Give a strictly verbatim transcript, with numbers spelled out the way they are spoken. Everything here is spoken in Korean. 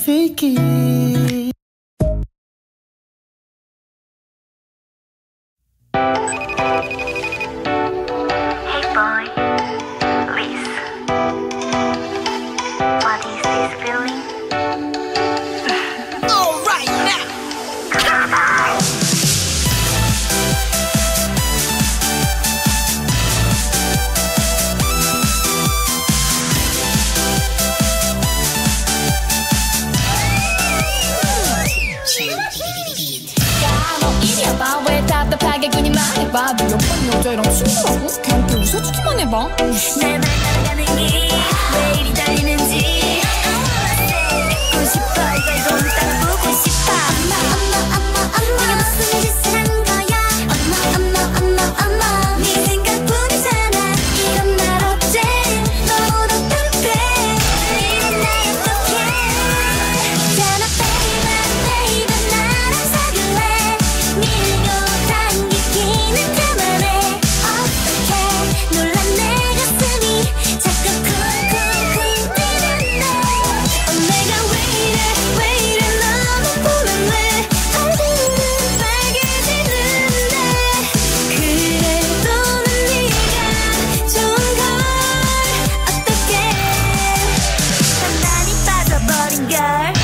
fake it. Hey boy, please. What is this feeling? All right now. Come on. 봐, 왜 답답하게 괜히 말해봐. 네 옆반 여자애랑 친구라고? 그냥 또 웃어주기만 해봐. 날만 날아가는 길 왜 이리 달리는지 듣고 싶어 이걸 좀 따라보고 싶어. 엄마 엄마 엄마 엄마 네가 무슨 짓을 한 거야. 엄마 엄마 엄마 엄마 네 생각뿐이잖아. 이런 날 어째 너무도 답답해. 이런 날 어떡해. 있잖아 baby baby 나랑 사귈래. 밀고 당기기는 그만해. 어떡해 놀란 내 가슴이 자꾸 쿵쿵쿵 뛰는데. 어, 내가 왜 이래 왜 이래 너만 보면 왜 얼굴은 빨개지는데. 그래도 난 네가 좋은 걸 어떡해. 난 많이 빠져버린 걸.